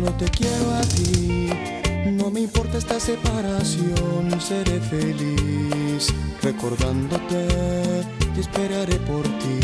solo te quiero a ti. No me importa esta separación, seré feliz recordándote y esperaré por ti.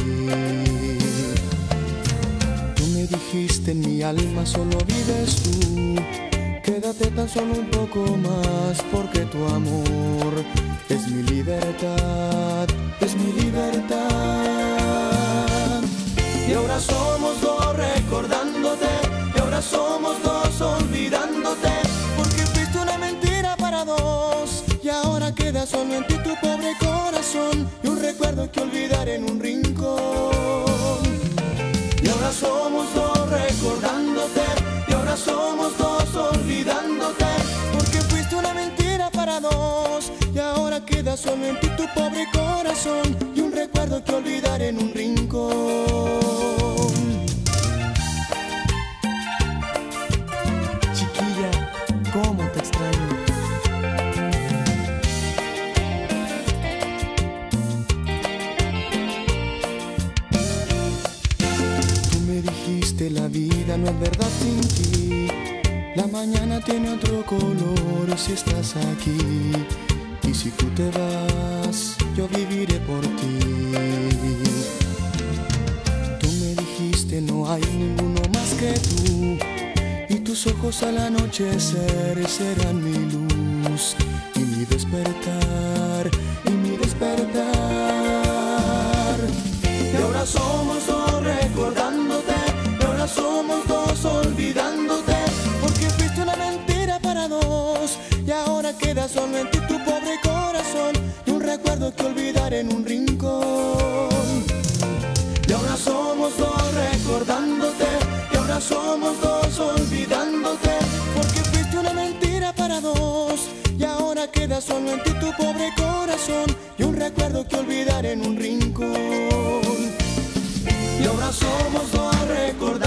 Tú me dijiste en mi alma solo vives tú. Quédate tan solo un poco más, porque tu amor es mi libertad, es mi libertad. Y ahora somos dos recordándote, y ahora somos dos olvidándote, porque fuiste una mentira para dos, y ahora queda solo en ti tu pobre corazón, y un recuerdo que olvidar en un rincón. Y ahora somos dos recordándote, y ahora somos dos olvidándote, porque fuiste una mentira para dos, y ahora queda solo en ti tu pobre corazón, y un recuerdo que olvidar en un rincón. Chiquilla, cómo te extraño. Tú me dijiste la vida no es verdad sin ti. La mañana tiene otro color si estás aquí, y si tú te vas, yo viviré por ti. Tú me dijiste no hay ninguno más que tú, y tus ojos al anochecer serán mi luz, y mi despertar, y mi despertar. Y ahora somos dos recordándote, y ahora somos dos olvidándote, porque fuiste una mentira para dos, y ahora queda solo en ti tu pobre corazón, y un recuerdo que olvidar en un rincón. Y ahora somos dos recordándote, y ahora somos dos olvidándote, porque fuiste una mentira para dos, y ahora queda solo en ti tu pobre corazón, y un recuerdo que olvidar en un rincón. Y ahora somos dos recordándote,